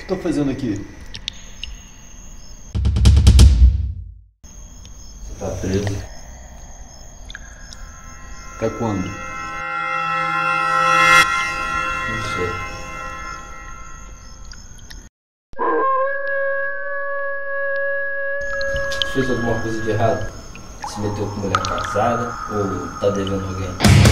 Tá fazendo aqui? Você tá preso. Até quando? Não sei. Fez alguma coisa de errado? Se meteu com mulher casada ou tá devendo alguém?